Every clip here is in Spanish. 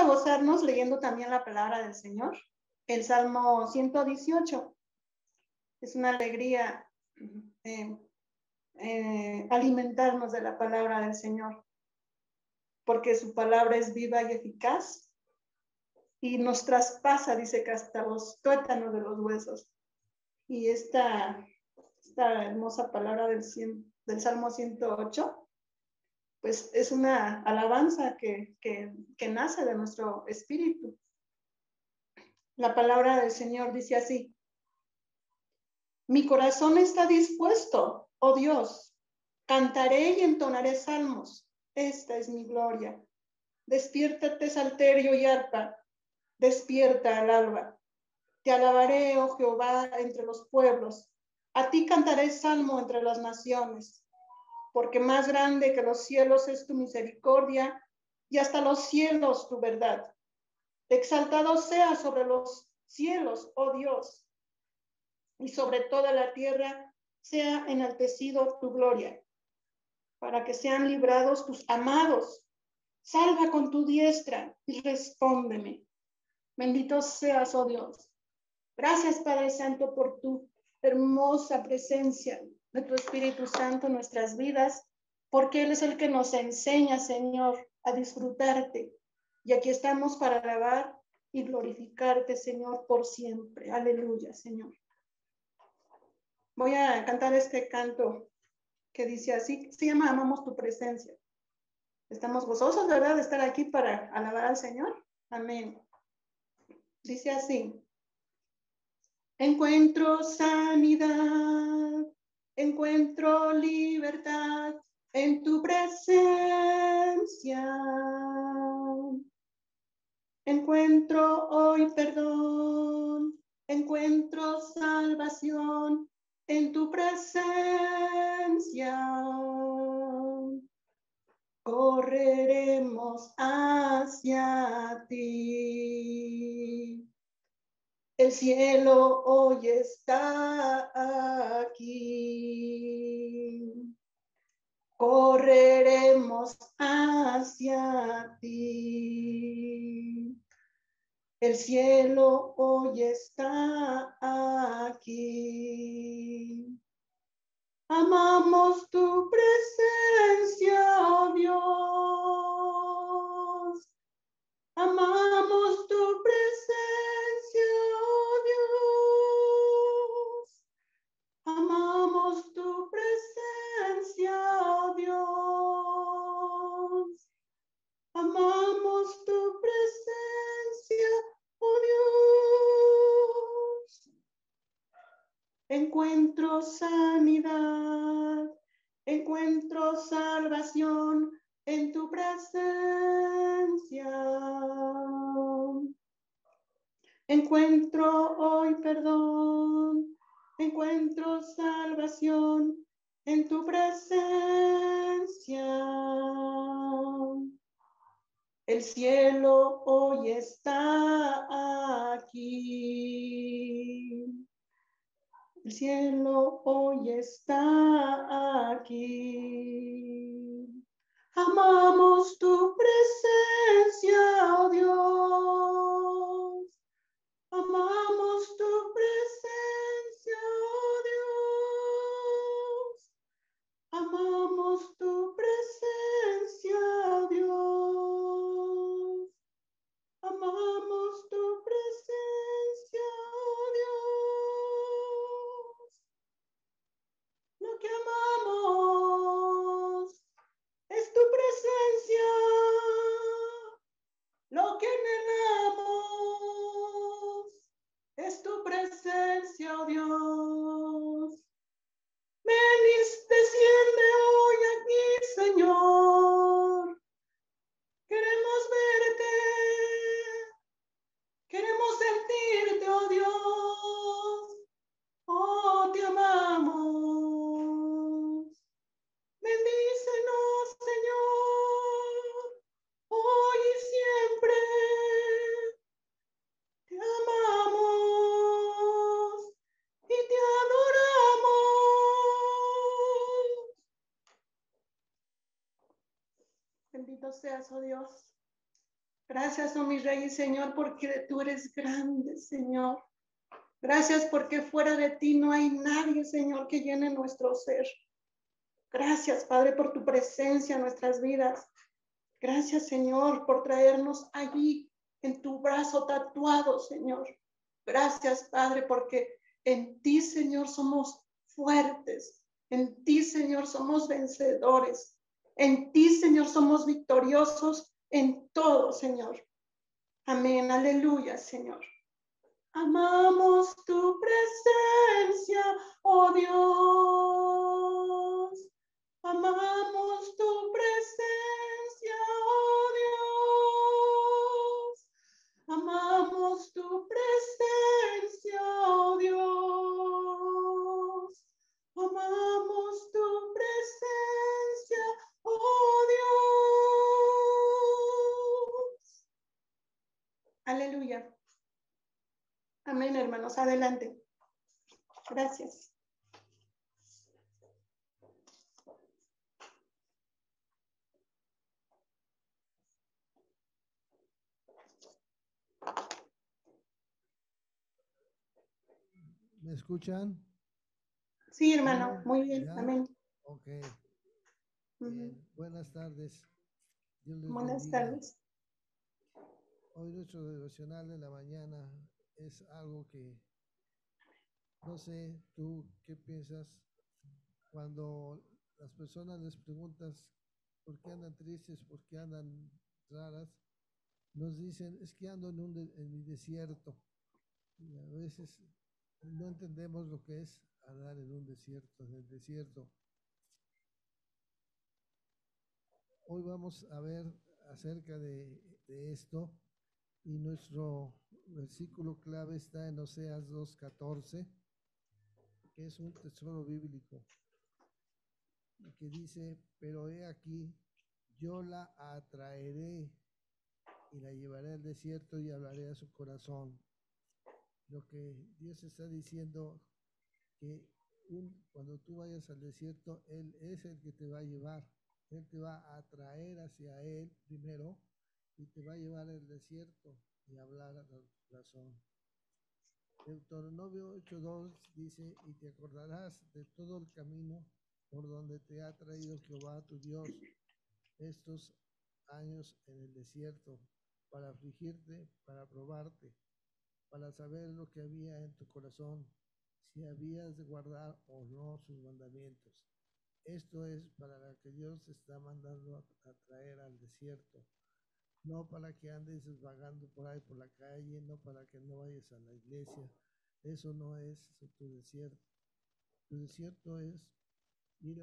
a gozarnos leyendo también la palabra del Señor. El Salmo 118. Es una alegría alimentarnos de la palabra del Señor, porque su palabra es viva y eficaz y nos traspasa, dice que hasta los tuétanos de los huesos. Y esta hermosa palabra del Salmo 108, pues es una alabanza que nace de nuestro espíritu. La palabra del Señor dice así: mi corazón está dispuesto, oh Dios, cantaré y entonaré salmos, esta es mi gloria. Despiértate, salterio y arpa, despierta al alba. Te alabaré, oh Jehová, entre los pueblos, a ti cantaré salmo entre las naciones, porque más grande que los cielos es tu misericordia, y hasta los cielos tu verdad. Exaltado sea sobre los cielos, oh Dios, y sobre toda la tierra sea enaltecido tu gloria, para que sean librados tus amados. Salva con tu diestra y respóndeme. Bendito seas, oh Dios. Gracias, Padre Santo, por tu hermosa presencia de tu Espíritu Santo en nuestras vidas, porque Él es el que nos enseña, Señor, a disfrutarte. Y aquí estamos para alabar y glorificarte, Señor, por siempre. Aleluya, Señor. Voy a cantar este canto que dice así, se llama Amamos tu presencia. Estamos gozosos, ¿verdad?, de estar aquí para alabar al Señor. Amén. Dice así: encuentro sanidad, encuentro libertad en tu presencia. Encuentro hoy perdón, encuentro salvación en tu presencia. Correremos hacia ti. El cielo hoy está aquí. Correremos hacia ti. El cielo hoy está aquí. Amamos tu presencia, oh Dios. Amamos tu presencia, oh Dios. Amamos tu presencia, oh Dios. Amamos tu presencia, oh Dios. Encuentro sanidad, encuentro salvación en tu presencia. Encuentro hoy perdón, encuentro salvación en tu presencia. El cielo hoy está aquí. El cielo hoy está aquí. Amamos tu presencia, oh Dios. Amamos tu presencia, oh Dios. Amamos tu presencia, oh Dios. Amamos tu presencia, oh Dios. Lo que amamos es tu presencia. Lo que anhelamos es tu presencia, oh Dios. Ven y desciende hoy aquí, Señor. Queremos verte, queremos sentirte, oh Dios. Oh, te amamos. Bendícenos, Señor, hoy y siempre. Te amamos y te adoramos. Bendito seas, oh Dios. Gracias, oh mi Rey y Señor, porque tú eres grande, Señor. Gracias porque fuera de ti no hay nadie, Señor, que llene nuestro ser. Gracias, Padre, por tu presencia en nuestras vidas. Gracias, Señor, por traernos allí en tu brazo tatuado, Señor. Gracias, Padre, porque en ti, Señor, somos fuertes. En ti, Señor, somos vencedores. En ti, Señor, somos victoriosos en todo, Señor. Amén. Aleluya, Señor. Amamos tu presencia, oh Dios. Amamos tu presencia, oh Dios. Amamos tu presencia, oh Dios. Amamos tu presencia, oh Dios. Aleluya. Amén, hermanos. Adelante. Gracias. ¿Me escuchan? Sí, hermano. Bueno, Muy bien. ¿ya? Amén. Ok. Ujú. Bien. Buenas tardes. Dios les Buenas bendiga. tardes. Hoy nuestro devocional de la mañana es algo que, no sé, tú qué piensas cuando las personas les preguntas por qué andan tristes, por qué andan raras, nos dicen, es que ando en mi desierto. Y a veces no entendemos lo que es andar en un desierto, en el desierto. Hoy vamos a ver acerca de esto y nuestro versículo clave está en Oseas 2:14, que es un tesoro bíblico y que dice, pero he aquí, yo la atraeré y la llevaré al desierto y hablaré a su corazón. Lo que Dios está diciendo que cuando tú vayas al desierto, Él es el que te va a llevar. Él te va a atraer hacia Él primero y te va a llevar al desierto y hablar a tu corazón. Deuteronomio 8:2 dice, y te acordarás de todo el camino por donde te ha traído Jehová tu Dios estos años en el desierto, para afligirte, para probarte, para saber lo que había en tu corazón, si habías de guardar o no sus mandamientos. Esto es para la que Dios te está mandando a traer al desierto, no para que andes vagando por ahí por la calle, no para que no vayas a la iglesia. Eso no es tu desierto. Tu desierto es ir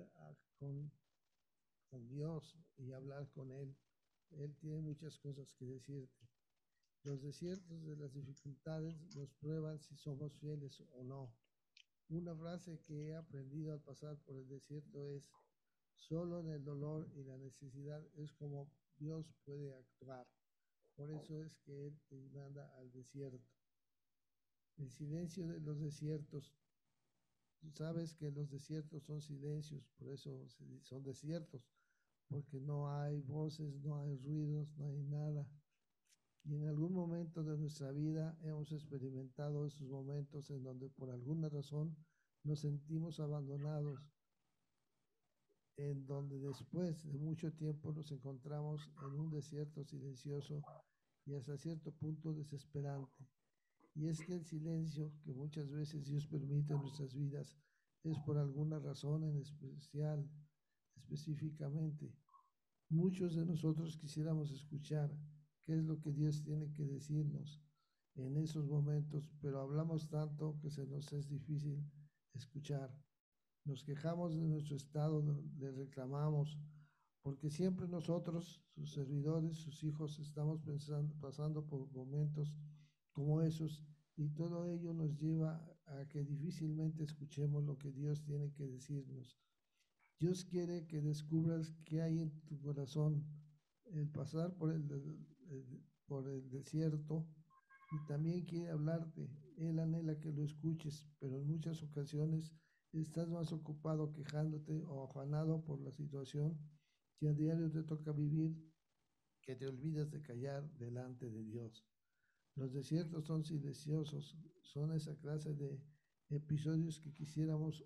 con Dios y hablar con Él. Él tiene muchas cosas que decirte. Los desiertos de las dificultades nos prueban si somos fieles o no. Una frase que he aprendido al pasar por el desierto es, solo en el dolor y la necesidad es como Dios puede actuar. Por eso es que Él te manda al desierto. El silencio de los desiertos. Tú sabes que los desiertos son silencios, por eso son desiertos, porque no hay voces, no hay ruidos, no hay nada. Y en algún momento de nuestra vida hemos experimentado esos momentos en donde por alguna razón nos sentimos abandonados, en donde después de mucho tiempo nos encontramos en un desierto silencioso y hasta cierto punto desesperante. Y es que el silencio que muchas veces Dios permite en nuestras vidas es por alguna razón en especial, específicamente. Muchos de nosotros quisiéramos escuchar qué es lo que Dios tiene que decirnos en esos momentos, pero hablamos tanto que se nos es difícil escuchar. Nos quejamos de nuestro estado, le reclamamos, porque siempre nosotros, sus servidores, sus hijos, estamos pasando por momentos como esos y todo ello nos lleva a que difícilmente escuchemos lo que Dios tiene que decirnos. Dios quiere que descubras qué hay en tu corazón, el pasar por el desierto y también quiere hablarte. Él anhela que lo escuches, pero en muchas ocasiones estás más ocupado quejándote o afanado por la situación que a diario te toca vivir que te olvidas de callar delante de Dios. Los desiertos son silenciosos, son esa clase de episodios que quisiéramos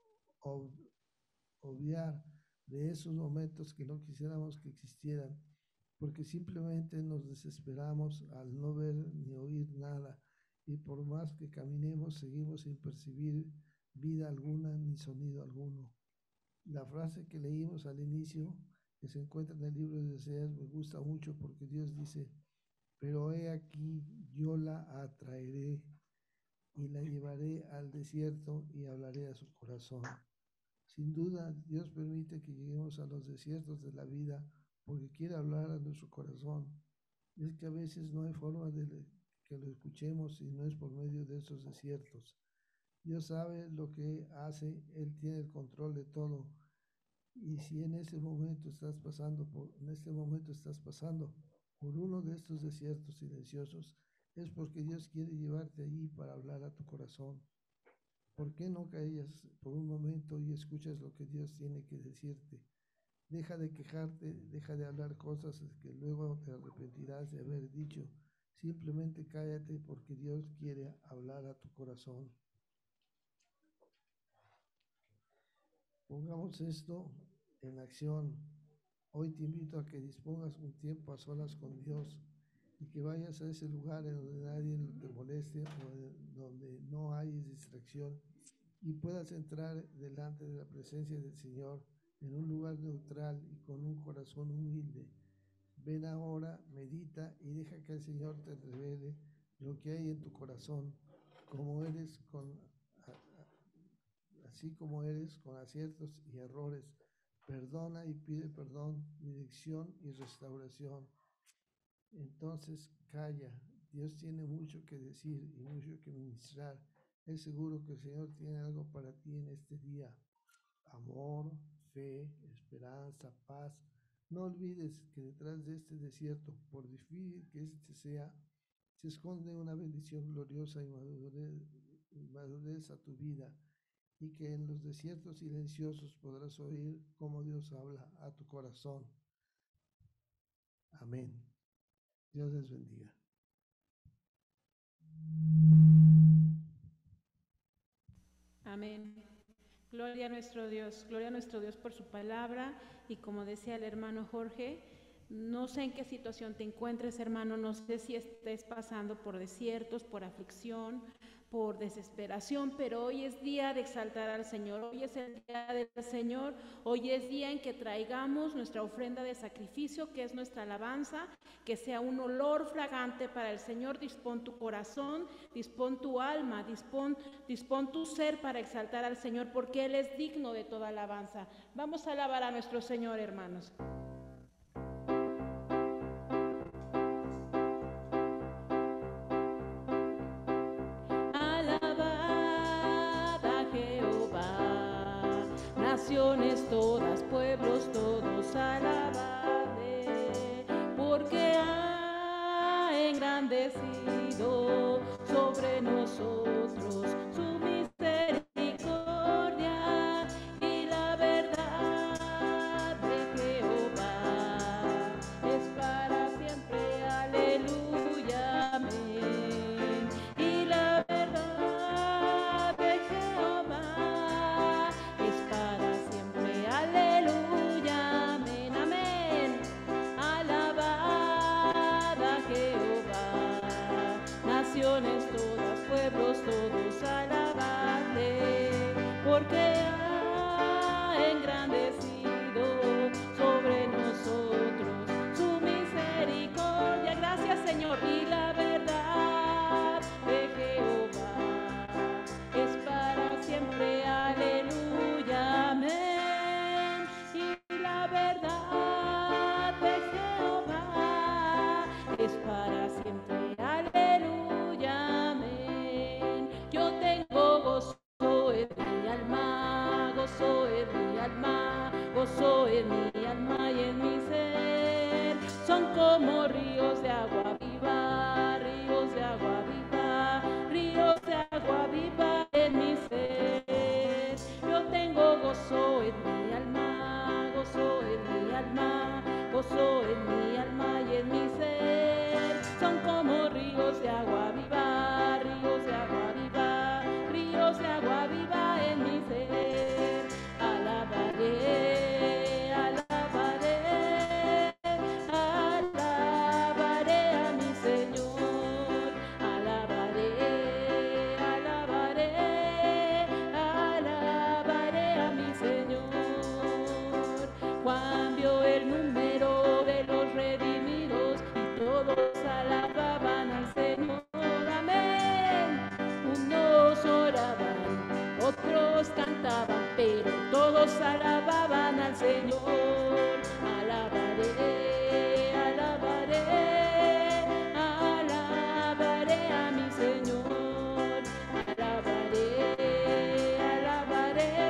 obviar, de esos momentos que no quisiéramos que existieran, porque simplemente nos desesperamos al no ver ni oír nada, y por más que caminemos seguimos sin percibir vida alguna ni sonido alguno. La frase que leímos al inicio, que se encuentra en el libro de Oseas, me gusta mucho porque Dios dice: pero he aquí, yo la atraeré y la llevaré al desierto y hablaré a su corazón. Sin duda, Dios permite que lleguemos a los desiertos de la vida porque quiere hablar a nuestro corazón. Es que a veces no hay forma de que lo escuchemos si no es por medio de esos desiertos. Dios sabe lo que hace, Él tiene el control de todo. Y si en este momento estás pasando por uno de estos desiertos silenciosos, es porque Dios quiere llevarte allí para hablar a tu corazón. ¿Por qué no callas por un momento y escuchas lo que Dios tiene que decirte? Deja de quejarte, deja de hablar cosas que luego te arrepentirás de haber dicho. Simplemente cállate porque Dios quiere hablar a tu corazón. Pongamos esto en acción. Hoy te invito a que dispongas un tiempo a solas con Dios y que vayas a ese lugar en donde nadie te moleste o donde no hay distracción y puedas entrar delante de la presencia del Señor en un lugar neutral y con un corazón humilde. Ven ahora, medita y deja que el Señor te revele lo que hay en tu corazón, así como eres, con aciertos y errores. Perdona y pide perdón, dirección y restauración. Entonces calla. Dios tiene mucho que decir y mucho que ministrar. Es seguro que el Señor tiene algo para ti en este día. Amor, fe, esperanza, paz. No olvides que detrás de este desierto, por difícil que este sea, se esconde una bendición gloriosa y madurez a tu vida, y que en los desiertos silenciosos podrás oír cómo Dios habla a tu corazón. Amén. Dios les bendiga. Amén. Gloria a nuestro Dios por su palabra. Y como decía el hermano Jorge, no sé en qué situación te encuentres, hermano, no sé si estés pasando por desiertos, por aflicción, por desesperación, pero hoy es día de exaltar al Señor, hoy es el día del Señor, hoy es día en que traigamos nuestra ofrenda de sacrificio, que es nuestra alabanza, que sea un olor fragante para el Señor. Dispón tu corazón, dispón tu alma, dispón tu ser para exaltar al Señor, porque Él es digno de toda alabanza. Vamos a alabar a nuestro Señor, hermanos. Naciones todas, pueblos todos, alabadle, porque ha engrandecido sobre nosotros su misericordia y la verdad de Jehová es para siempre. Aleluya, amén. Y la verdad de Jehová es para siempre. Aleluya, amén, amén. Alabad a Jehová, naciones todas, pueblos todos, alabadle, porque ha engrandecido sobre nosotros su misericordia. Gracias, Señor. Y la verdad de Jehová es para siempre. Aleluya, amén. Y la verdad de Jehová es para siempre. Aleluya, amén. Yo tengo gozo en mi alma, gozo en mi alma, gozo en mi alma y en mi ser. Son como ríos de agua viva Señor. Alabaré, alabaré, alabaré a mi Señor. Alabaré, alabaré,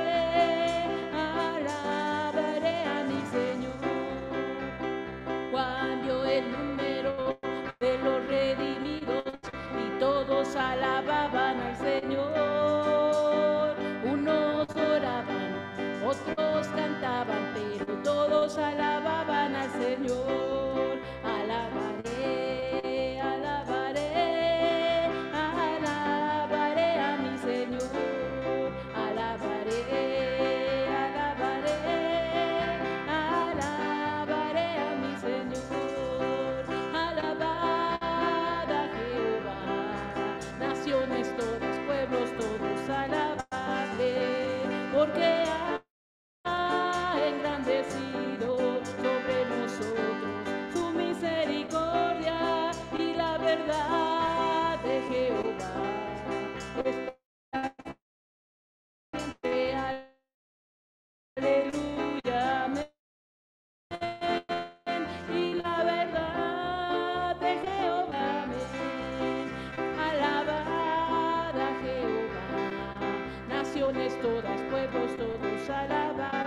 alabaré a mi Señor. Juan vio el número de los redimidos y todos alababan al Señor. Unos oraban, otros cantaban, pero todos alababan al Señor. Alabaré, alabaré, alabaré a mi Señor. Alabaré, alabaré, alabaré a mi Señor. Alabad a Jehová, naciones todas, pueblos todos, alabadle, porque ha engrandecido sobre nosotros su misericordia y la verdad de Jehová es para siempre. Aleluya, amén. Y la verdad de Jehová, amén. Alabad a Jehová, naciones todas, pueblos todos, alabad,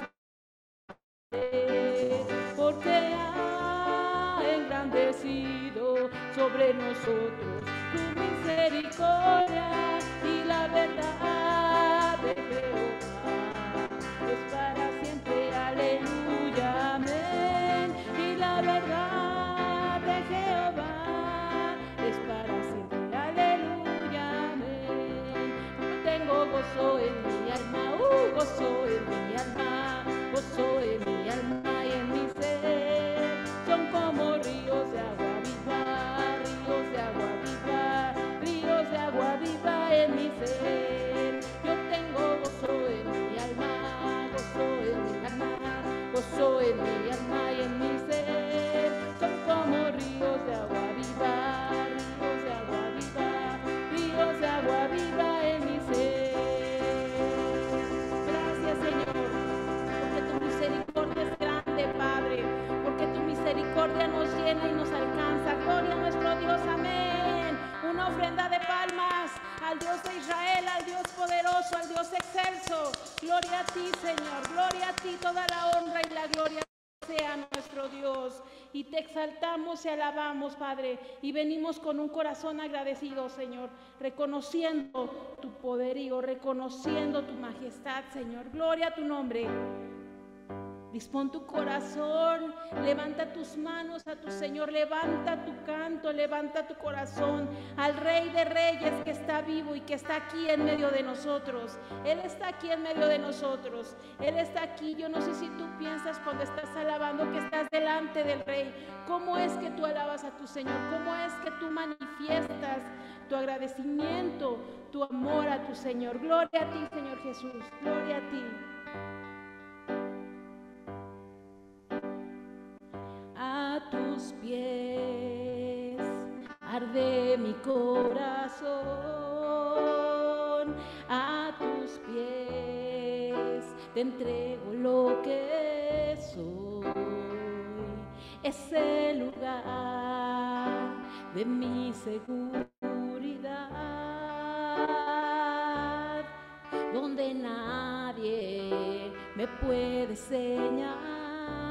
porque ha engrandecido sobre nosotros su misericordia y la verdad de Jehová es para siempre. Aleluya, amén. Y la verdad de Jehová es para siempre. Aleluya, amén. Yo tengo gozo en mi alma, gozo en mi alma, gozo en mi alma y en mi ser. Son como ríos de agua viva, ríos de agua viva, ríos de agua viva en mi ser. Yo tengo gozo en mi alma, gozo en mi alma, gozo en mi alma y en mi ser. Son como ríos de agua viva, ríos de agua viva, ríos de agua viva en mi ser. Gracias, Señor, porque tu misericordia es grande, Padre, porque tu misericordia nos llena y nos alcanza. Gloria a nuestro Dios, amén. Una ofrenda de palmas al Dios de Israel, al Dios poderoso, al Dios excelso. Gloria a ti, Señor, gloria a ti, toda la honra y la gloria sea nuestro Dios. Y te exaltamos y alabamos, Padre, y venimos con un corazón agradecido, Señor, reconociendo tu poderío, reconociendo tu majestad, Señor. Gloria a tu nombre. Dispón tu corazón, levanta tus manos a tu Señor, levanta tu canto, levanta tu corazón al Rey de Reyes que está vivo y que está aquí en medio de nosotros. Él está aquí en medio de nosotros, Él está aquí. Yo no sé si tú piensas cuando estás alabando que estás delante del Rey. ¿Cómo es que tú alabas a tu Señor? ¿Cómo es que tú manifiestas tu agradecimiento, tu amor a tu Señor? Gloria a ti, Señor Jesús, gloria a ti. A tus pies arde mi corazón, a tus pies te entrego lo que soy. Es el lugar de mi seguridad, donde nadie me puede señalar.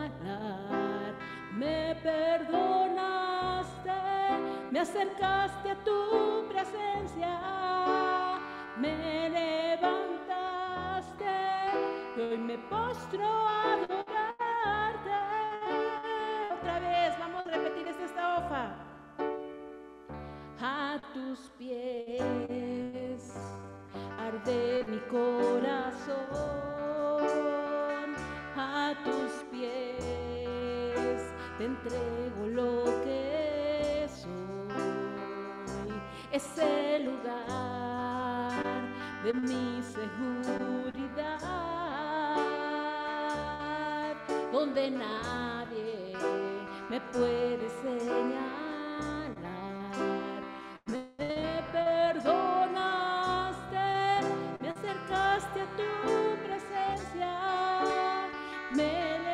Me perdonaste, me acercaste a tu presencia, me levantaste y hoy me postro a adorarte. Otra vez, vamos a repetir esta estrofa. A tus pies arde mi corazón, a tus pies te entrego lo que soy. Es el lugar de mi seguridad, donde nadie me puede señalar. Me perdonaste, me acercaste a tu presencia, me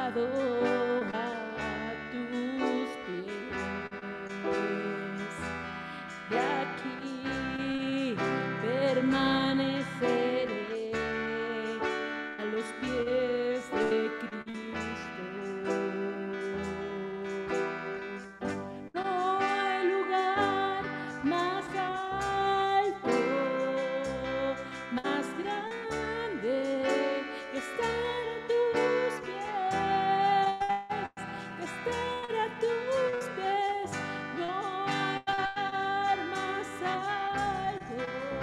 postrado a tus pies, y aquí permaneceré a los pies de Cristo. No hay lugar más alto, más grande que estar a tus pies, que estar a tus pies. No hay lugar más alto,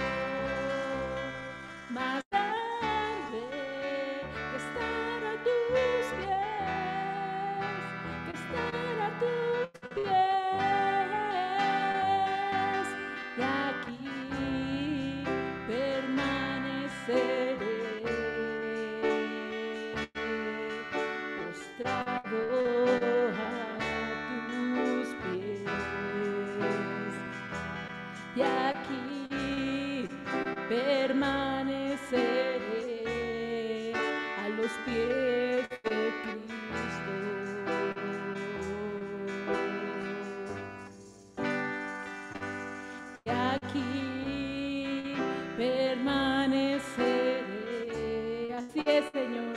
más grande que estar a tus pies, que estar a tus pies. Y aquí permaneceré postrado a tus pies, y aquí permaneceré a los pies de Cristo. Y aquí permaneceré, así es, Señor,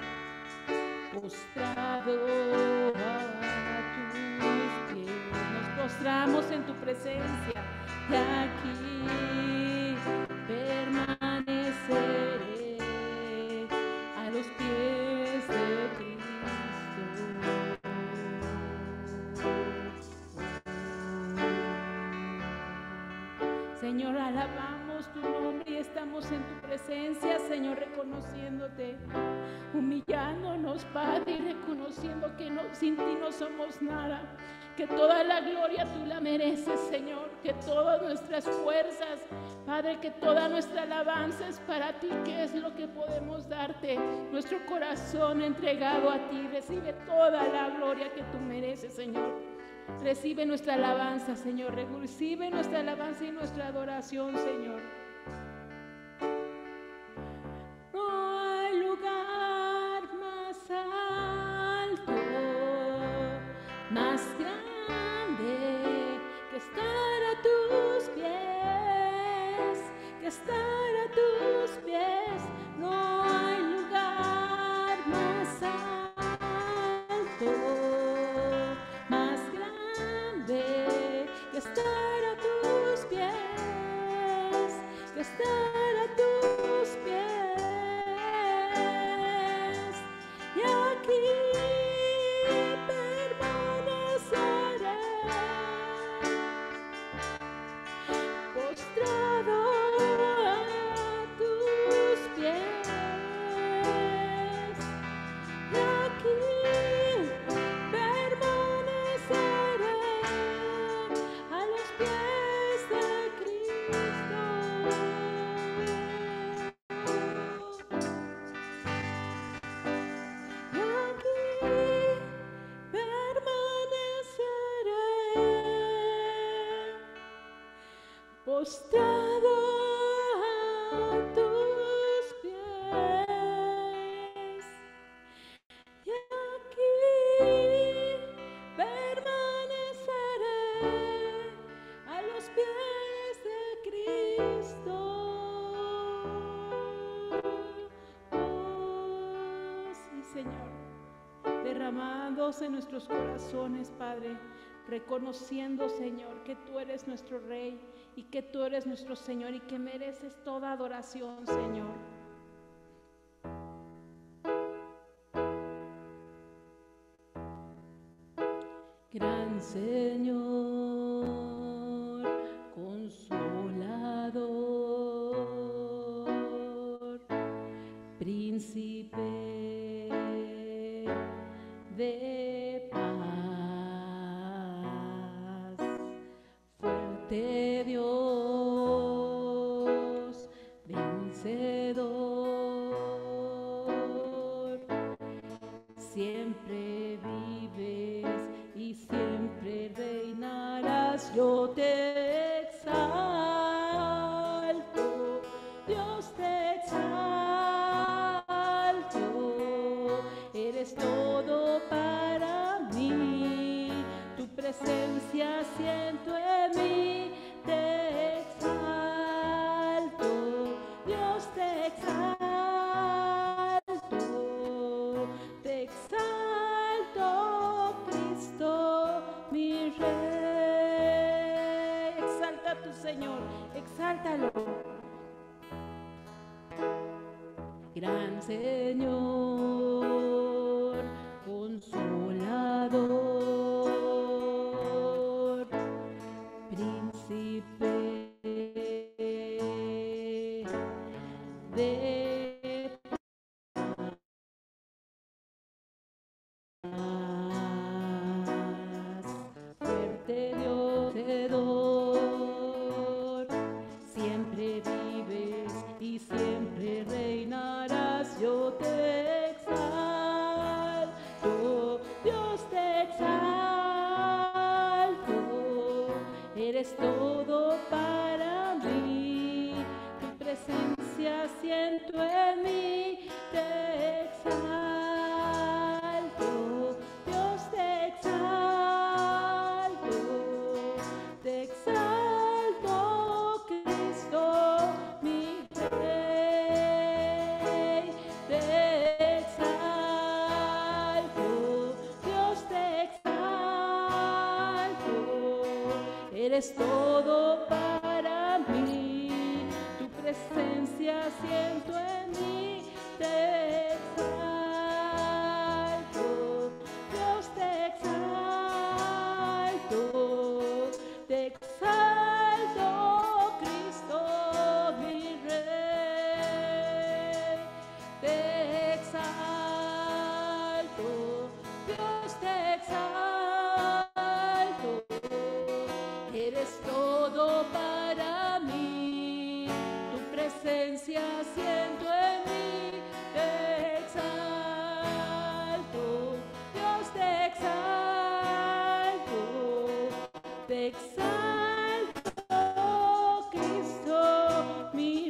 postrado a tus pies. Nos postramos en tu presencia, y aquí permaneceré a los pies de Cristo. Señor, alabamos tu nombre y estamos en tu presencia, Señor, reconociéndote, humillándonos, Padre, y reconociendo que sin ti no somos nada, que toda la gloria tú la mereces, Señor, que todas nuestras fuerzas, Padre, que toda nuestra alabanza es para ti, que es lo que podemos darte. Nuestro corazón entregado a ti recibe toda la gloria que tú mereces, Señor. Recibe nuestra alabanza, Señor, recibe nuestra alabanza y nuestra adoración, Señor. No hay lugar más alto, más grande que estar a tus pies, que estar a tus pies. No hay lugar más alto, más grande que estar a tus pies, que estar a tus pies. Y aquí permaneceré postrado a tus pies. Y aquí permaneceré a los pies de Cristo. Y aquí permaneceré postrado a tus pies. Y aquí permaneceré a los pies de Cristo. Oh, sí, Señor, derramándose en nuestros corazones, Padre, reconociendo, Señor, que tú eres nuestro Rey y que tú eres nuestro Señor y que mereces toda adoración, Señor. Gran Señor, Consolador, Príncipe de paz, fuerte Dios, vencedor, siempre vives y siempre reinarás. Yo te exalto, Dios te exalto, eres todo todo para mí. Tu presencia siento en mí, te exalto, Dios te exalto, te exalto, Cristo mi Rey. Exalta a tu Señor, exáltalo. Gran Señor, Consolador, Príncipe de paz, fuerte Dios te doy, siempre vives y siempre reinarás. Yo te exalto, Dios te exalto, eres todo para mí. Tu presencia siento en mí, te exalto, Dios te exalto, te exalto, Cristo mi Rey, te exalto, Dios te exalto, eres todo para mí. Tu presencia siento en mí, te exalto, Dios te exalto, te exalto, Cristo mi Rey, te exalto, Dios te exalto, eres todo para mí. Tu presencia siento en mí, te exalto, Dios te exalto, te exalto, Cristo mi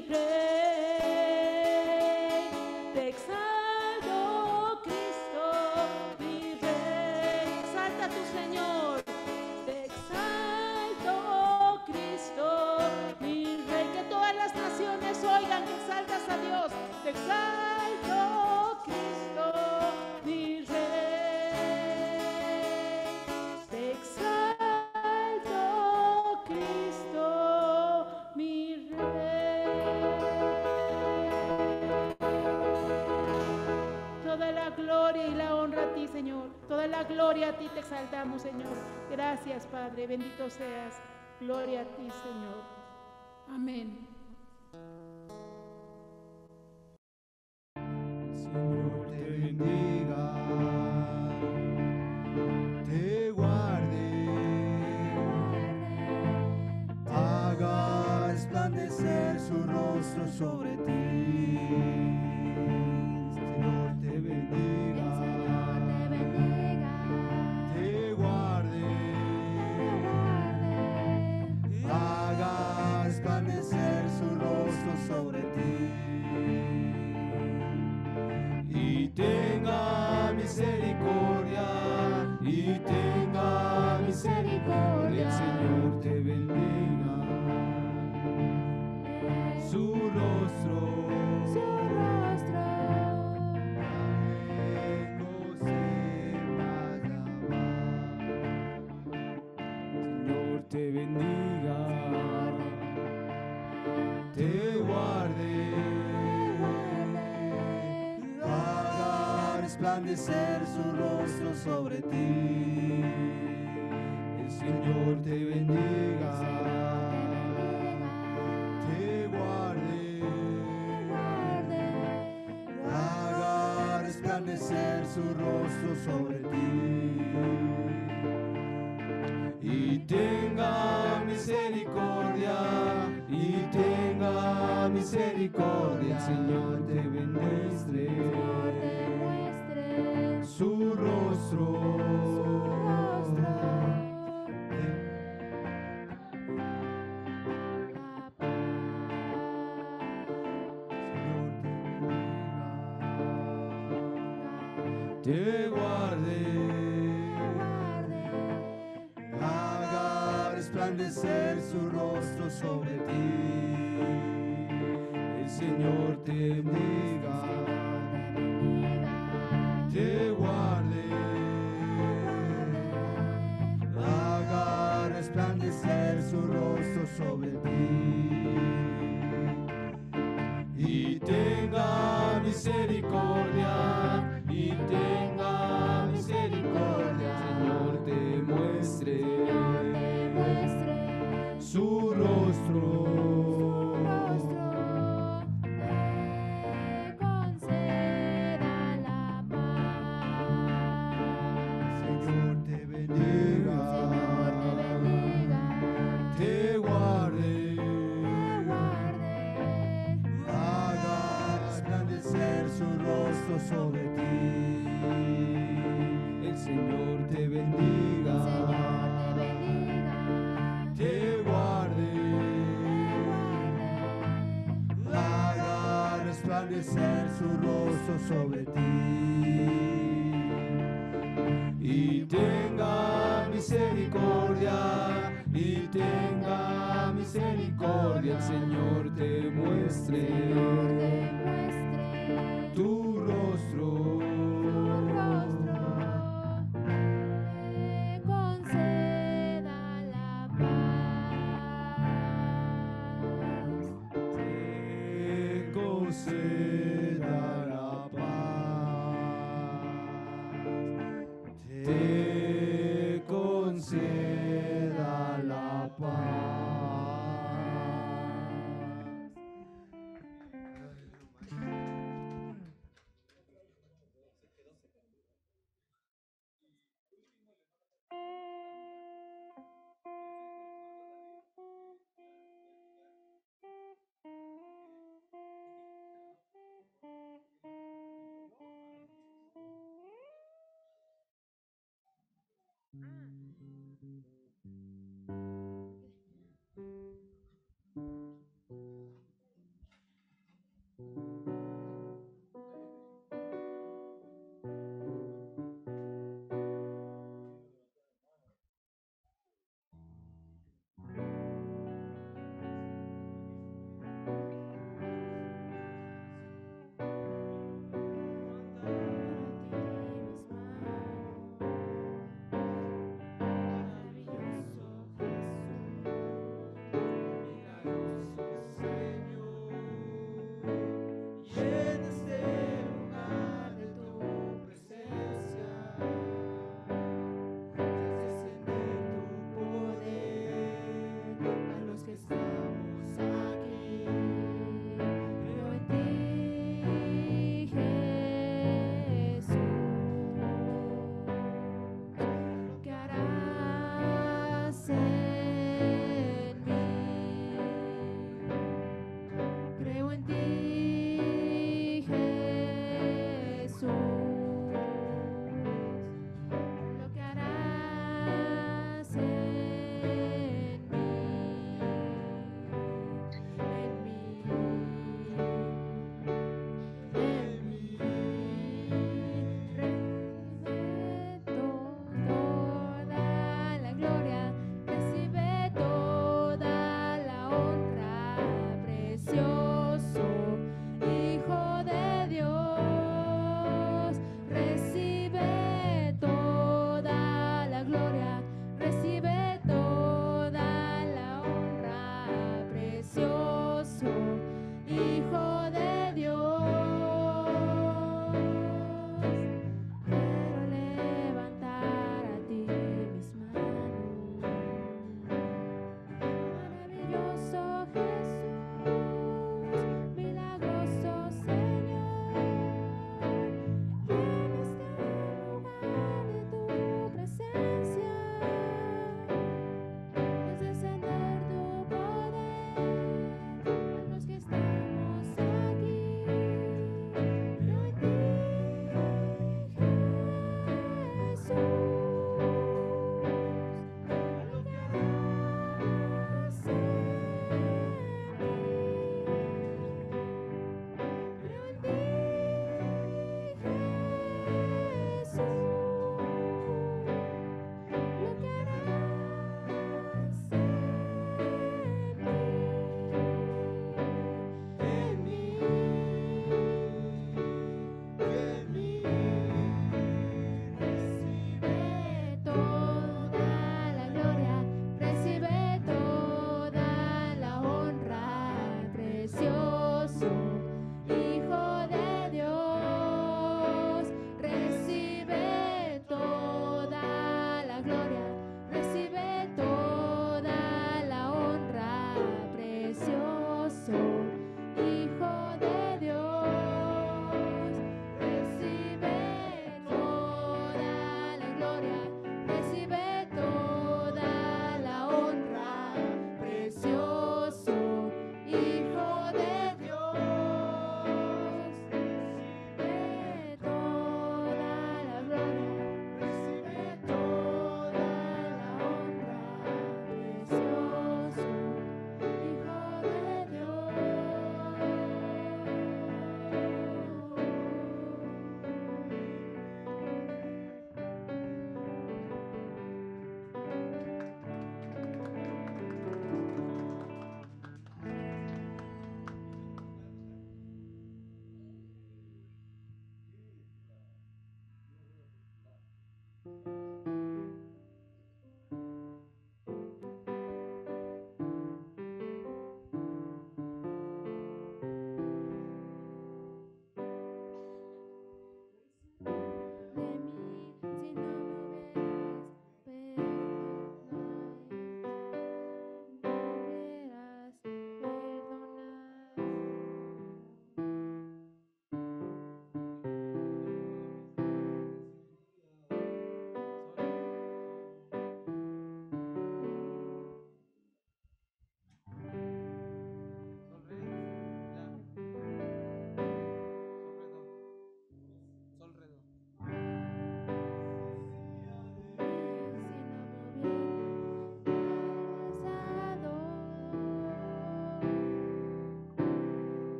Rey, te exalto, Cristo mi Rey. Exalta a tu Señor, te exalto, Cristo mi Rey. Que todas las naciones oigan que exaltas a Dios. Te exalto, Cristo mi Rey, te exalto, Cristo mi Rey. Toda la gloria y la honra a ti, Señor. Toda la gloria a ti te exaltamos, Señor. Gracias, Padre. Bendito seas. Gloria a ti, Señor. Amén. Señor te bendiga, te guarde, haga resplandecer su rostro sobre ti. Señor te bendiga, te guarde, haga resplandecer su rostro sobre ti. Y tenga misericordia, y tenga misericordia, el Señor te bendiga. Su rostro, no sepa llamar. Señor te bendiga, te guarde, haga resplandecer su rostro sobre ti. El Señor te bendiga, te guarde, haga resplandecer su rostro sobre ti. Y tenga misericordia, y tenga misericordia, el Señor te bendice. Su rostro, te guarde, resplandecer su rostro sobre ti. El Señor te bendiga, te guarde, haga resplandecer su rostro sobre ti y tenga misericordia, y tenga misericordia. Señor te muestre su rostro, te conceda la paz. Señor te bendiga, te guarde, haga resplandecer su rostro sobre ti. El Señor te bendiga, te guarde, haga resplandecer su rostro sobre ti y tenga misericordia, y tenga misericordia. El Señor te muestre tu rostro, te conceda la paz. te conceda la paz, te conceda la paz.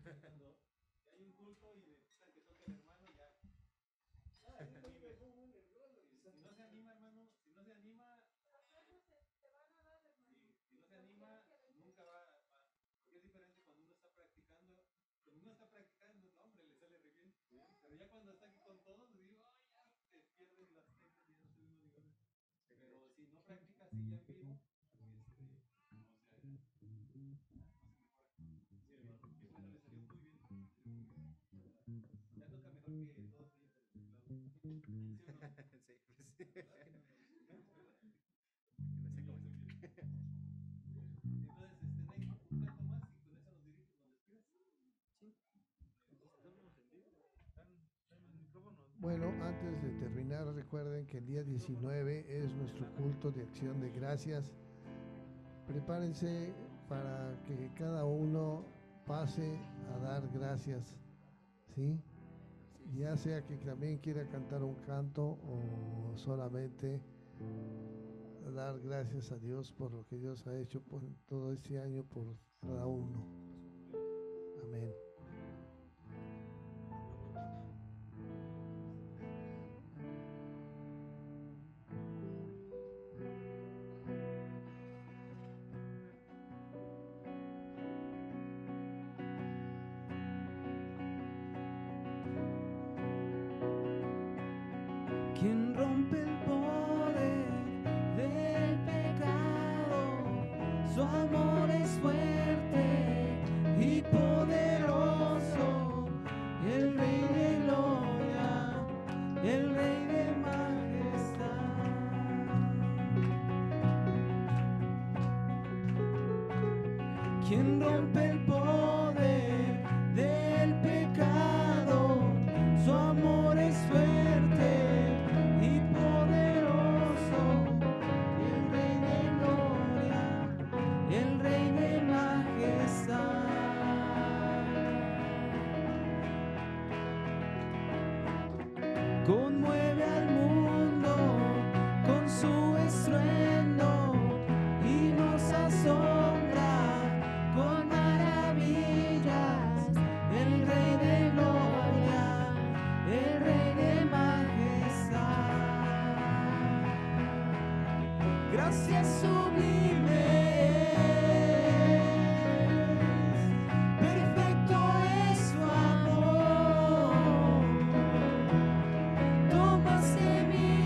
hay un culto y necesitan que toque el hermano, ya. Si no se anima, hermano, si no se anima, nunca va. Porque es diferente cuando uno está practicando. Cuando uno está practicando, no, hombre, le sale re bien. Pero ya cuando está aquí con todos, digo, ay, ya te pierden las técnicas, ya no sé uno digo. Pero si no practicas así ya en vivo, no se mejora. Sí, hermano, qué bueno, le salió muy bien. Ya toca mejor que todos ellos en el teclado. ¿Sí o no? Sí, pues. ¿Verdad que no? No sé cómo es. Entonces, Ney, un canto más y con eso nos diriges, nos despides. Sí. Estamos en vivo. Están el micrófono. Bueno, antes de terminar, recuerden que el día 19 es nuestro culto de acción de gracias. Prepárense para que cada uno pase a dar gracias, ¿sí? Ya sea que también quiera cantar un canto o solamente dar gracias a Dios por lo que Dios ha hecho por todo este año por cada uno. Amén. Quien rompe el poder del pecado, su amor es fuerte y poderoso, el Rey de gloria, el Rey de majestad. Quien rompe el poder del pecado, su amor es fuerte y poderoso, el Rey de gloria, el Rey de majestad. Conmueve al mundo con su estruendo y nos asombra con maravillas, el Rey de gloria, el Rey de majestad. Gracias sublimes, perfecto es su amor. Tomaste mi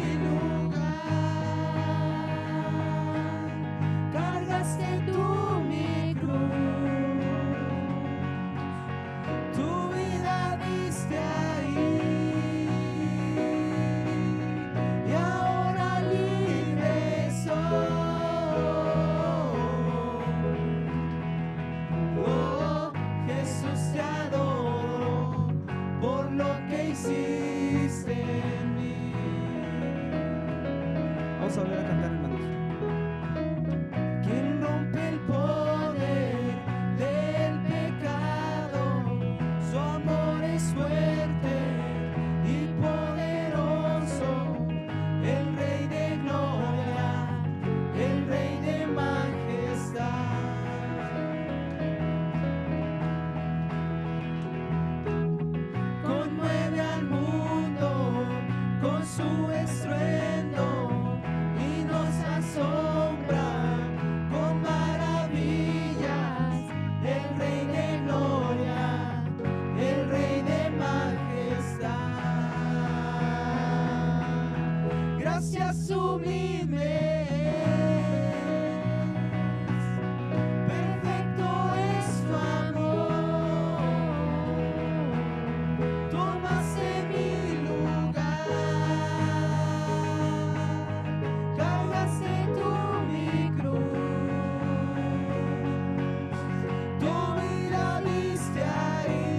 lugar, cargaste tú mi cruz, tu vida diste ahí, y ahora libre soy. Oh, Jesús, te adoro por lo que hiciste en mí. Vamos a volver a cantar, hermanos. Quien rompe el poder del pecado, su amor es fuerte y poderoso, el Rey de gloria, el Rey de majestad. Conmueve al mundo con su estruendo y nos asombra con maravillas, el Rey de gloria, el Rey de majestad. Gracias sublimes, perfecto es tu amor. Tomaste mi lugar, cargaste tú mi cruz, tu vida diste ahí,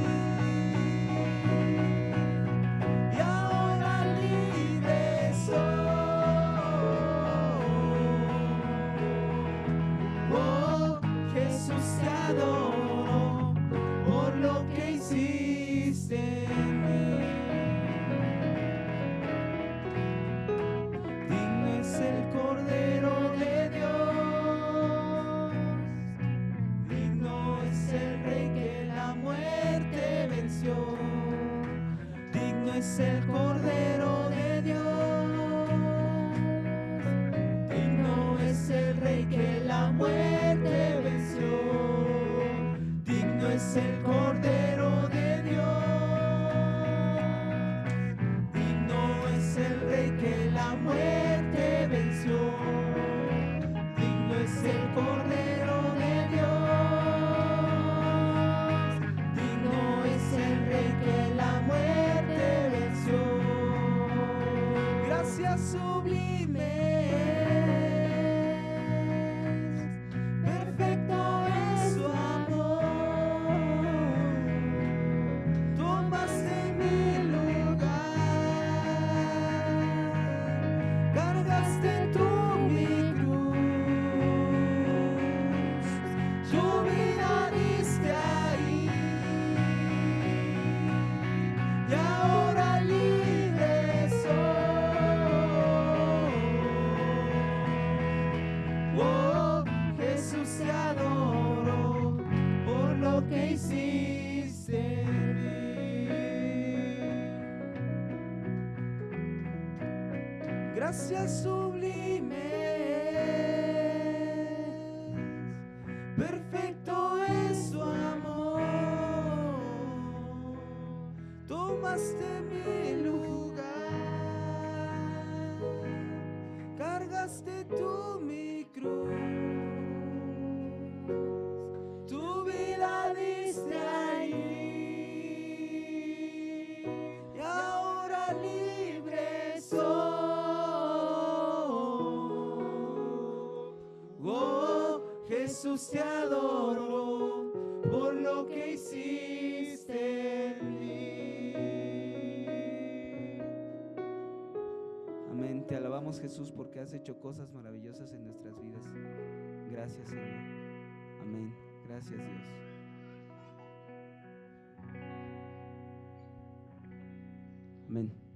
y ahora libre soy. es el Cordero de Dios, digno es el Rey que la muerte venció, digno es el Cordero de Dios, digno es el Rey que la muerte venció, digno es el Cordero de Dios, digno es el Rey que la muerte venció. Gracias sublimes, perfecto es su amor, tomaste mi lugar, cargaste tú mi cruz, tu vida diste ahí, y ahora libre soy. Oh, Jesús, te adoro por lo que hiciste en mí. Gracias sublimes, perfecto es su amor, tomaste mi lugar, cargaste tú mi cruz, tu vida diste ahí, y ahora libre soy. Oh, Jesús, te adoro por lo que hiciste en mí. Amén. Te alabamos, Jesús, porque has hecho cosas maravillosas en nuestras vidas. Gracias, Señor. Amén. Gracias, Dios. Amén.